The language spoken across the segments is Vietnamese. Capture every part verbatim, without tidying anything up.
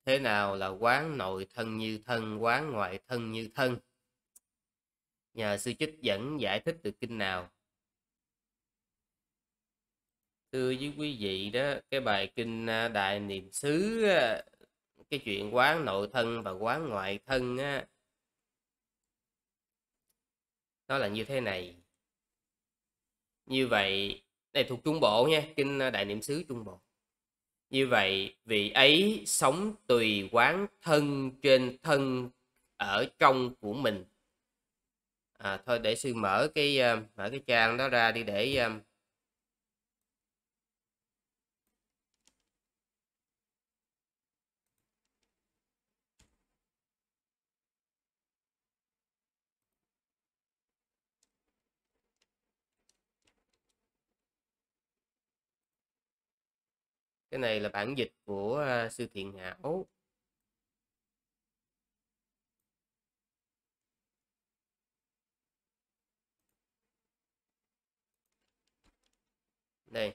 Thế nào là quán nội thân như thân, quán ngoại thân như thân? Nhờ sư trích dẫn giải thích từ kinh nào? Thưa với quý vị đó, cái bài kinh Đại Niệm xứ, cái chuyện quán nội thân và quán ngoại thân á, nó là như thế này. Như vậy, đây thuộc Trung Bộ nha, kinh Đại Niệm xứ Trung Bộ. Như vậy, vị ấy sống tùy quán thân trên thân ở trong của mình. À, thôi để sư mở cái mở cái trang đó ra đi để cái này là bản dịch của uh, sư Thiện Hảo. Đây.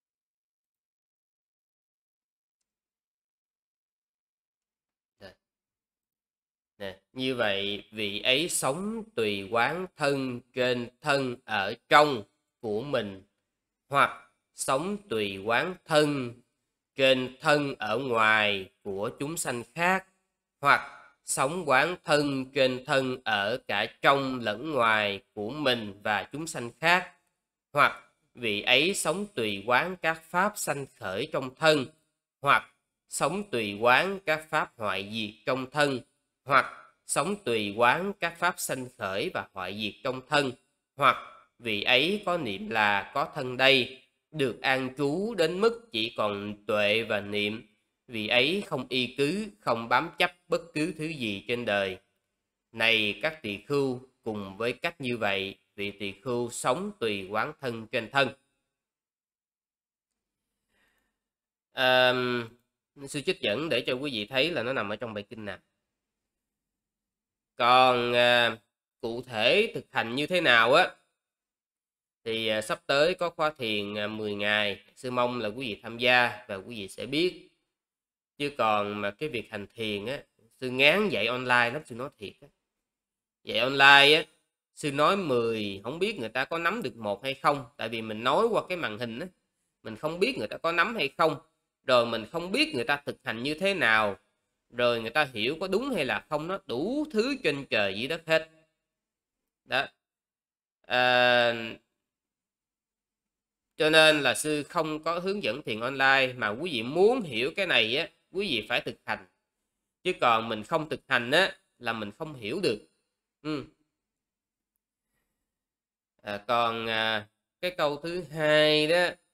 Nè, như vậy vị ấy sống tùy quán thân trên thân ở trong của mình, hoặc sống tùy quán thân trên thân ở ngoài của chúng sanh khác, hoặc sống quán thân trên thân ở cả trong lẫn ngoài của mình và chúng sanh khác, hoặc vị ấy sống tùy quán các pháp sanh khởi trong thân, hoặc sống tùy quán các pháp hoại diệt trong thân, hoặc sống tùy quán các pháp sanh khởi và hoại diệt trong thân, hoặc vị ấy có niệm là có thân đây, được an trú đến mức chỉ còn tuệ và niệm, vị ấy không y cứ, không bám chấp bất cứ thứ gì trên đời. Này các tỳ khưu, cùng với cách như vậy, vị tỳ khưu sống tùy quán thân trên thân. À, sư trích dẫn để cho quý vị thấy là nó nằm ở trong bài kinh nào. Còn à, cụ thể thực hành như thế nào á, thì à, sắp tới có khóa thiền à, mười ngày, sư mong là quý vị tham gia và quý vị sẽ biết. Chứ còn mà cái việc hành thiền á, sư ngán dạy online lắm, sư nói thiệt á. Dạy online á, sư nói mười, không biết người ta có nắm được một hay không. Tại vì mình nói qua cái màn hình á, mình không biết người ta có nắm hay không. Rồi mình không biết người ta thực hành như thế nào. Rồi người ta hiểu có đúng hay là không, nó đủ thứ trên trời dưới đất hết. Đó. À, cho nên là sư không có hướng dẫn thiền online, mà quý vị muốn hiểu cái này á, quý vị phải thực hành. Chứ còn mình không thực hành á, là mình không hiểu được. Ừ. À, còn à, cái câu thứ hai đó